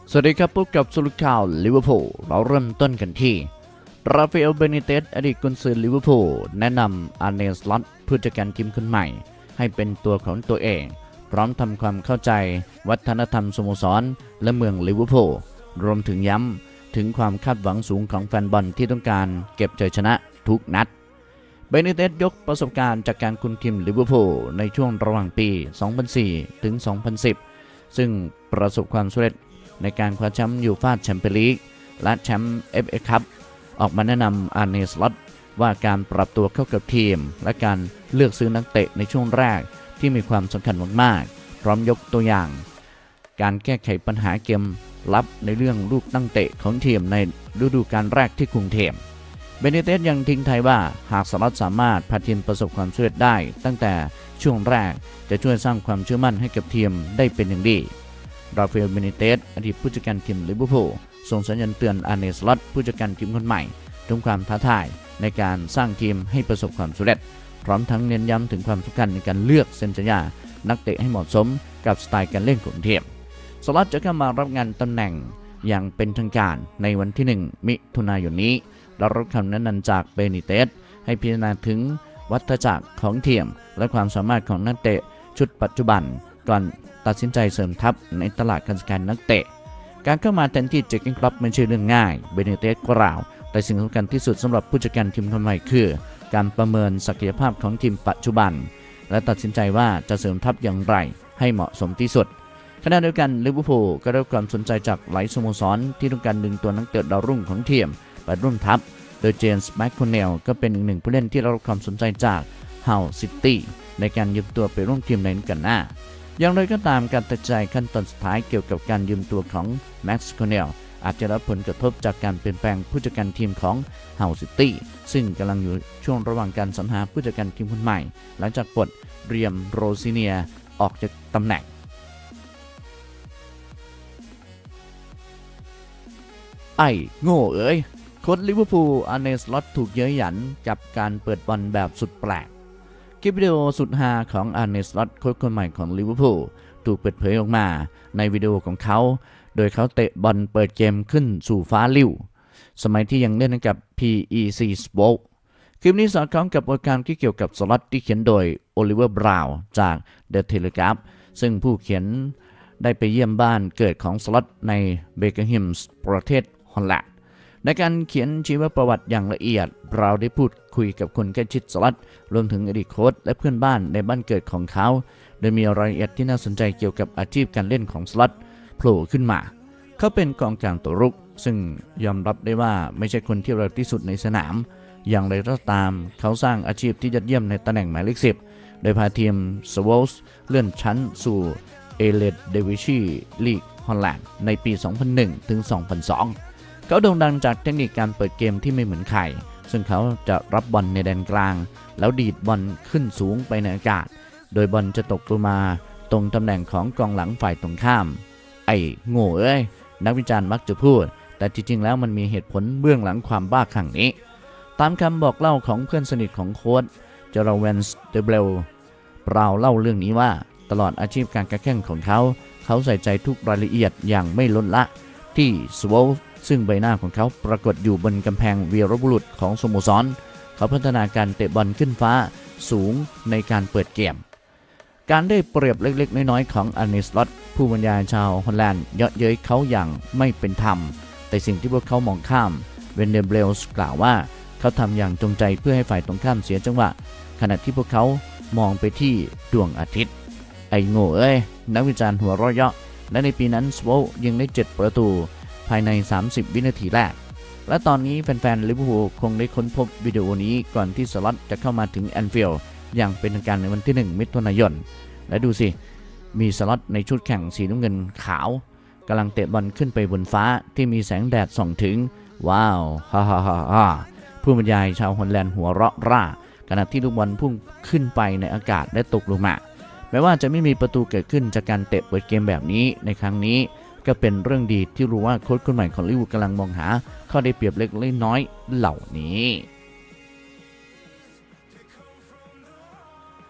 สวัสดีครับพบกับสรุปข่าวลิเวอร์พูลเราเริ่มต้นกันที่ราฟาเอล เบนิเตสอดีตกุนซือลิเวอร์พูลแนะนำอาร์เน สล็อตผู้จัดการทีมคนใหม่ให้เป็นตัวของตัวเองพร้อมทำความเข้าใจวัฒนธรรมสโมสรและเมืองลิเวอร์พูลรวมถึงย้ำถึงความคาดหวังสูงของแฟนบอลที่ต้องการเก็บชัยชนะทุกนัดเบนิเตสยกประสบการณ์จากการคุมทีมลิเวอร์พูลในช่วงระหว่างปี 2004 ถึง 2010 ซึ่งประสบความสำเร็จในการคว้าแชมป์ยูฟ่าแชมเปี้ยนลีกและแชมป์ FA คัพออกมาแนะนำอาร์เน สล็อตว่าการปรับตัวเข้ากับทีมและการเลือกซื้อนักเตะในช่วงแรกที่มีความสำคัญมากๆพร้อมยกตัวอย่างการแก้ไขปัญหาเกมลับในเรื่องลูกตั้งเตะของทีมในฤดูกาลแรกที่คุมทีมเบนิเตสยังทิ้งท้ายว่าหากสล็อตสามารถพาทีมประสบความสำเร็จได้ตั้งแต่ช่วงแรกจะช่วยสร้างความเชื่อมั่นให้กับทีมได้เป็นอย่างดีราฟาเอล เบนิเตสอดีตผู้จัดการทีมลิเวอร์พูลส่งสัญญาณเตือนอาร์เน สล็อตผู้จัดการทีมคนใหม่ถึงความท้าทายในการสร้างทีมให้ประสบความสำเร็จพร้อมทั้งเน้นย้ำถึงความสำคัญในการเลือกเซ็นสัญญานักเตะให้เหมาะสมกับสไตล์การเล่นของทีมสล็อตจะเข้ามารับงานตำแหน่งอย่างเป็นทางการในวันที่ 1 มิถุนายนนี้และรับคำแนะนำจากเบนิเตสให้พิจารณาถึงวัฏจักรของทีมและความสามารถของนักเตะชุดปัจจุบันก่อนตัดสินใจเสริมทัพในตลาดการซื้อขายนักเตะการเข้ามาแทนที่เจคกิ้งคลับไม่ใช่เรื่องง่ายเบนิเตสกล่าวแต่สิ่งสำคัญที่สุดสำหรับผู้จัดการทีมคนใหม่คือการประเมินศักยภาพของทีมปัจจุบันและตัดสินใจว่าจะเสริมทัพอย่างไรให้เหมาะสมที่สุดขณะเดียวกันลิเวอร์พูลก็ได้รับความสนใจจากหลายสโมสรที่ต้องการดึงตัวนักเตะดาวรุ่งของทีมไปร่วมทัพโดยเจมส์ แมคโคเนลก็เป็นอีกหนึ่งผู้เล่นที่ได้รับความสนใจจากฮัลซิตี้ในการยืมตัวไปร่วมทีมในฤดูกาลหน้าอย่างไรก็ตามการตัดใจขั้นตอนสุดท้ายเกี่ยวกับการยืมตัวของแม็กซ์โคเนลอาจจะรับผลกระทบจากการเปลี่ยนแปลงผู้จัดการทีมของฮัลซิตี้ซึ่งกำลังอยู่ช่วงระหว่างการสรรหาผู้จัดการทีมคนใหม่หลังจากปลดเรียมโรซิเนียออกจากตำแหน่งไอ้โง่เอ้ยโค้ชลิเวอร์พูลอาร์เน สล็อตถูกเย้ยหยันกับการเปิดบอลแบบสุดแปลกคลิปวิดีโอสุดฮาของอาร์เน สล็อตโค้ชคนใหม่ของลิเวอร์พูลถูกเปิดเผยออกมาในวิดีโอของเขาโดยเขาเตะบอลเปิดเกมขึ้นสู่ฟ้าลิ่วสมัยที่ยังเล่นกับ PEC Sport คลิปนี้สอดคล้องกับบทความที่เกี่ยวกับสล็อตที่เขียนโดยโอลิเวอร์ บราวน์จาก The Telegraph ซึ่งผู้เขียนได้ไปเยี่ยมบ้านเกิดของสล็อตในเบเกอร์ฮิมส์ประเทศฮอลแลนด์ในการเขียนชีวประวัติอย่างละเอียดเราได้พูดคุยกับคนใกล้ชิดสล็อตรวมถึงอดีตโค้ชและเพื่อนบ้านในบ้านเกิดของเขาโดยมีรายละเอียดที่น่าสนใจเกี่ยวกับอาชีพการเล่นของสล็อตโผล่ขึ้นมาเขาเป็นกองกลางตัวรุกซึ่งยอมรับได้ว่าไม่ใช่คนที่เร็วที่สุดในสนามอย่างไรก็ตามเขาสร้างอาชีพที่ยอดเยี่ยมในตำแหน่งหมายเลข 10โดยพาทีมสโวลส์เลื่อนชั้นสู่เอเลดเดวิชีลีกฮอลแลนด์ในปี 2001 ถึง 2002 เขาโด่งดังจากเทคนิคการเปิดเกมที่ไม่เหมือนใครซึ่งเขาจะรับบอลในแดนกลางแล้วดีดบอลขึ้นสูงไปในอากาศโดยบอลจะตกลงมาตรงตำแหน่งของกองหลังฝ่ายตรงข้ามไอ้โง่เอ้ยนักวิจารณ์มักจะพูดแต่จริงๆแล้วมันมีเหตุผลเบื้องหลังความบ้าคลั่งนี้ตามคำบอกเล่าของเพื่อนสนิทของโค้ชเจอร์แวนส์ เดเบลเล่าเรื่องนี้ว่าตลอดอาชีพการแข่งของเขาใส่ใจทุกรายละเอียดอย่างไม่ลดละที่สโวลซึ่งใบหน้าของเขาปรากฏอยู่บนกำแพงวีรบุรุษของสโมสรเขาพัฒนาการเตะบอลขึ้นฟ้าสูงในการเปิดเกมการได้เปรียบเล็กๆน้อยๆของอาร์เน สล็อตผู้บรรยายชาวฮอลแลนด์เยาะเย้ยเขาอย่างไม่เป็นธรรมแต่สิ่งที่พวกเขามองข้ามเวนเดเบลส์กล่าวว่าเขาทำอย่างจงใจเพื่อให้ฝ่ายตรงข้ามเสียจังหวะขณะที่พวกเขามองไปที่ดวงอาทิตย์ไอ้โง่เอ้ยนักวิจารณ์หัวเราะเยาะและในปีนั้นสโวลยิงได้7ประตูภายใน30วินาทีแรกและตอนนี้แฟนๆลิเวอร์พูลคงได้ค้นพบวิดีโอนี้ก่อนที่สล็อตจะเข้ามาถึงแอนฟิลด์อย่างเป็นทางการในวันที่ 1 มิถุนายนและดูสิมีสล็อตในชุดแข่งสีน้ำเงินขาวกำลังเตะบอลขึ้นไปบนฟ้าที่มีแสงแดดส่องถึงว้าวฮ่าฮ่าฮ่าผู้บรรยายชาวฮอลแลนด์หัวเราะร่าขณะที่ลูกบอลพุ่งขึ้นไปในอากาศและตกลงมาแม้ว่าจะไม่มีประตูเกิดขึ้นจากการเตะเปิดเกมแบบนี้ในครั้งนี้ก็เป็นเรื่องดีที่รู้ว่าโค้ชคนใหม่ของลิเวอร์พูลกำลังมองหาข้อได้เปรียบเล็กน้อยเหล่านี้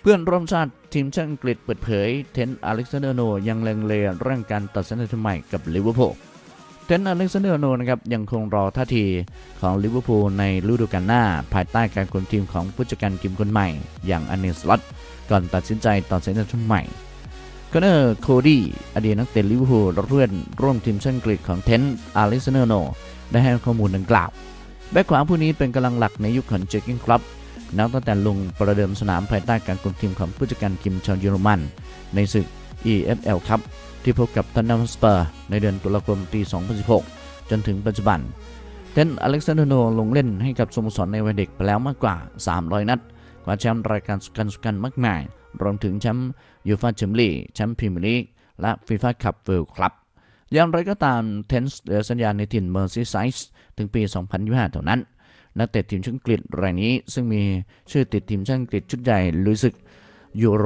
เพื่อนร่วมชาติทีมชาติอังกฤษเปิดเผยเทนต์อเล็กซานเดอร์โนยังลังเลเรื่องการตัดสินใจใหม่กับลิเวอร์พูลเทนต์อเล็กซานเดอร์โนนะครับยังคงรอท่าทีของลิเวอร์พูลในฤดูกาลหน้าภายใต้การคุมทีมของผู้จัดการทีมคนใหม่อย่างอาร์เน สล็อตก่อนตัดสินใจต่อสัญญาใหม่คอนเนอร์โคดี้อดีตนักเตะลิเวอร์พูลเพื่อนร่วมทีมชาติอังกฤษของเทนต์อเล็กซานเดอร์โนได้ให้ข้อมูลดังกล่าวแบ็คขวาผู้นี้เป็นกำลังหลักในยุคของเจอร์เก้นคล็อปนับตั้งแต่ลงประเดิมสนามภายใต้การคุมทีมของผู้จัดการทีมชาวเยอรมันในศึก EFL ครับที่พบกับท็อตแนมฮอตสเปอร์ในเดือนตุลาคมปี 2016 จนถึงปัจจุบันเทนต์อเล็กซานเดอร์โนลงเล่นให้กับสโมสรในวัยเด็กไปแล้วมากกว่า 300 นัดคว้าแชมป์รายการสำคัญมากมายรวมถึงแชมป์ยูฟ่าแชมเปี้ยนลีกแชมป์พรีเมียร์ลีกและฟีฟ่าคัพเวิลด์คัพอย่างไรก็ตามเทนต์เหลือสัญญาในถิ่นเมอร์ซีไซด์ถึงปี 2025 เท่านั้นนักเตะทีมชาติอังกฤษรายนี้ซึ่งมีชื่อติดทีมชาติอังกฤษชุดใหญ่ลุยศึกยูโร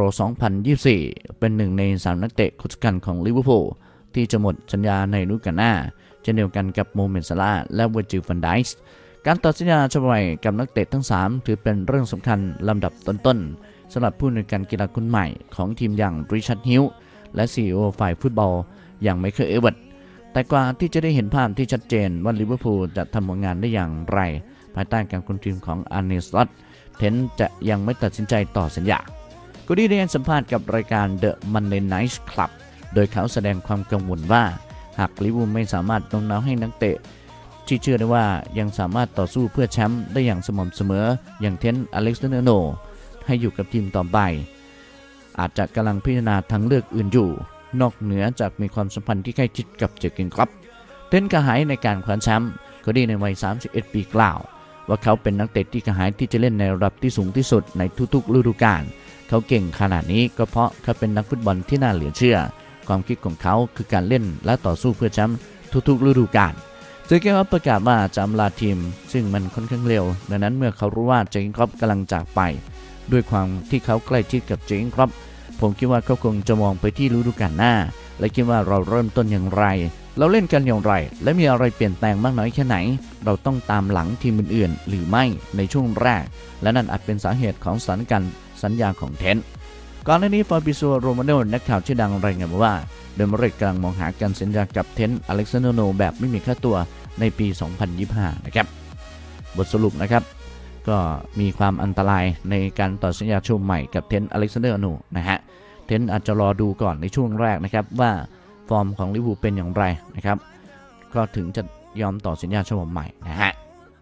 2024 เป็นหนึ่งใน3นักเตะคนสำคัญของลิเวอร์พูลที่จะหมดสัญญาในฤดูกาลหน้าเช่นเดียวกันกับโมเมนต์ซาลาห์และเวอร์จิล van Dijkการต่อสัญญาฉบับใหม่กับนักเตะทั้ง3ถือเป็นเรื่องสำคัญลำดับต้นๆสำหรับผู้อำนวยการกีฬาคนใหม่ของทีมอย่างริชาร์ดฮิลล์และ CEO ฝ่ายฟุตบอลอย่างไมเคิล เอเวิร์ตแต่กว่าที่จะได้เห็นภาพที่ชัดเจนว่าลิเวอร์พูลจะทำผลงานได้อย่างไรภายใต้การคุมทีมของอาร์เน สล็อตเทนต์จะยังไม่ตัดสินใจต่อสัญญากูดี้ได้ให้สัมภาษณ์กับรายการ The Monday Night Club โดยเขาแสดงความกังวลว่าหากลิเวอร์พูลไม่สามารถโน้มน้าวให้นักเตะที่เชื่อได้ว่ายังสามารถต่อสู้เพื่อแชมป์ได้อย่างสม่ำเสมออย่างเทนต์อเล็กซานเดอร์โนให้อยู่กับทีมต่อไปอาจจะกำลังพิจารณาทางเลือกอื่นอยู่นอกเหนือจากมีความสัมพันธ์ที่ใกล้ชิดกับเจอร์เก้นคล็อปเทนต์กระหายในการคว้าแชมป์กูดี้ในวัย 31 ปีกล่าวว่าเขาเป็นนักเตะที่กระหายที่จะเล่นในระดับที่สูงที่สุดในทุกๆฤดูกาลเขาเก่งขนาดนี้ก็เพราะเขาเป็นนักฟุตบอลที่น่าเหลือเชื่อความคิดของเขาคือการเล่นและต่อสู้เพื่อแชมป์ทุกๆฤดูกาลเจอร์เก้นคล็อปประกาศว่าจะอำลาทีมซึ่งมันค่อนข้างเร็วดังนั้นเมื่อเขารู้ว่าเจอร์เก้นคล็อปกำลังจากไปด้วยความที่เขาใกล้ชิดกับเจอร์เก้นคล็อปผมคิดว่าเขาคงจะมองไปที่ฤดูกาลหน้าและคิดว่าเราเริ่มต้นอย่างไรเราเล่นกันอย่างไรและมีอะไรเปลี่ยนแปลงมากน้อยแค่ไหนเราต้องตามหลังทีมอื่นๆหรือไม่ในช่วงแรกและนั่นอาจเป็นสาเหตุของสถานการณ์สัญญาของเทนต์ก่อนหน้านี้ฟาบิโซ โรมาโนนักข่าวชื่อดังรายงานว่าเดนมาร์กกำลังมองหาการสัญญากับเทนต์อเล็กซานเดอร์โนแบบไม่มีค่าตัวในปี 2025 นะครับบทสรุปนะครับก็มีความอันตรายในการต่อสัญญาช่วงใหม่กับเทนต์อเล็กซานเดอร์โนนะฮะเทนต์อาจจะรอดูก่อนในช่วงแรกนะครับว่าฟอร์มของลิเวอร์พูลเป็นอย่างไรนะครับก็ถึงจะยอมต่อสัญญาฉบับใหม่นะฮะ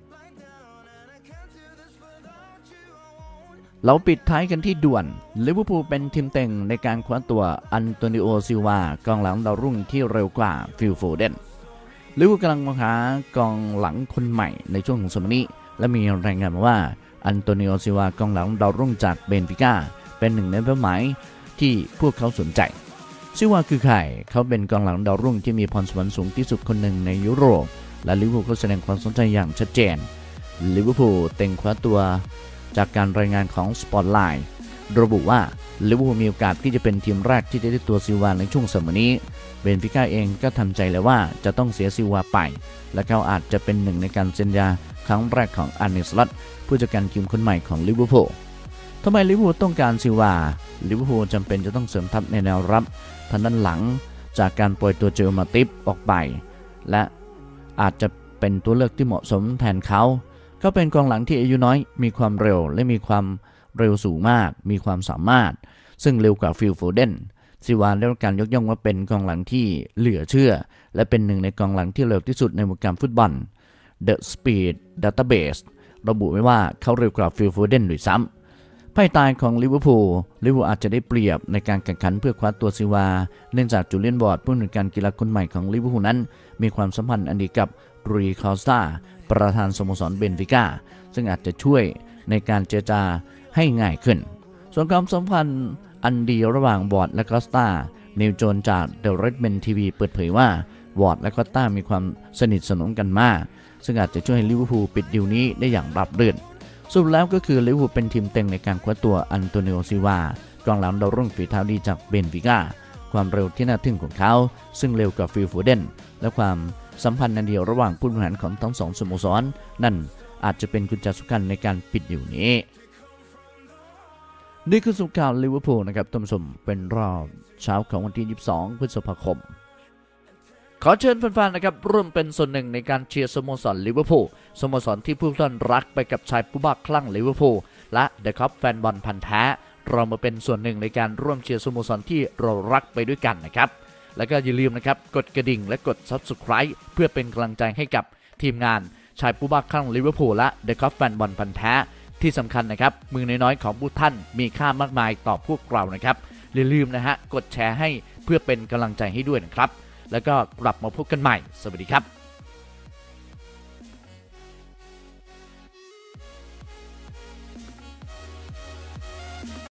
เราปิดท้ายกันที่ด่วนลิเวอร์พูลเป็นทีมเต็งในการคว้าตัวอันโตนิโอ ซิลวากองหลังดาวรุ่งที่เร็วกว่าฟิล โฟเดนลิเวอร์พูลกำลังมองหากองหลังคนใหม่ในช่วงของสมัยนี้และมีรายงานมาว่าอันโตนิโอ ซิลวากองหลังดาวรุ่งจากเบนฟิก้าเป็นหนึ่งในเป้าหมายที่พวกเขาสนใจซิลวาคือใครเขาเป็นกองหลังดาวรุ่งที่มีพรสวรรค์สูงที่สุดคนหนึ่งในยุโรปและลิเวอร์พูลก็แสดงความสนใจอย่างชัดเจนลิเวอร์พูลเต็งคว้าตัวจากการรายงานของสปอตไลน์ระบุว่าลิเวอร์พูลมีโอกาสที่จะเป็นทีมแรกที่จะได้ตัวซิลวาในช่วงสมัยนี้เบนฟิก้าเองก็ทำใจแล้วว่าจะต้องเสียซิลวาไปและเขาอาจจะเป็นหนึ่งในการเซ็นสัญญาครั้งแรกของอาร์เน สล็อตผู้จัดการทีมคนใหม่ของลิเวอร์พูลทำไมลิเวอร์พูลต้องการซิลวาลิเวอร์พูลจำเป็นจะต้องเสริมทัพในแนวรับทางด้านหลังจากการปล่อยตัวเจอมาติฟออกไปและอาจจะเป็นตัวเลือกที่เหมาะสมแทนเขาเป็นกองหลังที่อายุน้อยมีความเร็วและมีความเร็วสูงมากมีความสามารถซึ่งเร็วกว่าฟิล โฟเดนซิลวาได้รับการยกย่องว่าเป็นกองหลังที่เหลือเชื่อและเป็นหนึ่งในกองหลังที่เร็วที่สุดในวงการฟุตบอล The Speed Database ระบุไว้ว่าเขาเร็วกว่าฟิล โฟเดนด้วยซ้ำภายใต้ของลิเวอร์พูลอาจจะได้เปรียบในการแข่งขันเพื่อคว้าตัวซิลวาเนื่องจากจูเลียน วอร์ดผู้อำนวยการกีฬาคนใหม่ของลิเวอร์พูลนั้นมีความสัมพันธ์อันดีกับรูย คอสตาประธานสโมสรเบนฟิก้าซึ่งอาจจะช่วยในการเจรจาให้ง่ายขึ้นส่วนความสัมพันธ์อันดีระหว่างวอร์ดและคอสตานิวโจนจากเดอะเรดเมนทีวีเปิดเผยว่าวอร์ดและคอสตามีความสนิทสนมกันมากซึ่งอาจจะช่วยให้ลิเวอร์พูลปิดดีลนี้ได้อย่างราบรื่นสรุปแล้วก็คือลิเวอร์พูลเป็นทีมเต็งในการคว้าตัวอันโตนิโอ ซิลวากองหลังดาวรุ่งฝีเท้าดีจากเบนฟิก้าความเร็วที่น่าทึ่งของเขาซึ่งเร็วกว่าฟิล โฟเดนและความสัมพันธ์อันเดียวระหว่างผู้บริหารของทั้งสองสโมสรนั่นอาจจะเป็นกุญแจสำคัญในการปิดอยู่นี้นี่คือสุขข่าวลิเวอร์พูลนะครับท่านผู้ชมเป็นรอบเช้าของวันที่22 พฤษภาคมขอเชิญแฟนๆนะครับร่วมเป็นส่วนหนึ่งในการเชียร์สโมสรลิเวอร์พูลสโมสรที่ผู้ท่านรักไปกับชายผู้บ้าคลั่งลิเวอร์พูลและเดอะคัพแฟนบอลพันธุ์แท้เรามาเป็นส่วนหนึ่งในการร่วมเชียร์สโมสรที่เรารักไปด้วยกันนะครับแล้วก็อย่าลืมนะครับกดกระดิ่งและกด Subscribe เพื่อเป็นกำลังใจให้กับทีมงานชายผู้บ้าคลั่งลิเวอร์พูลและเดอะคัพแฟนบอลพันธุ์แท้ที่สำคัญนะครับมือน้อยๆของผู้ท่านมีค่ามากมายต่อพวกเรานะครับอย่าลืมนะฮะกดแชร์ให้เพื่อเป็นกำลังใจให้ด้วยนะครับแล้วก็กลับมาพบกันใหม่สวัสดีครับ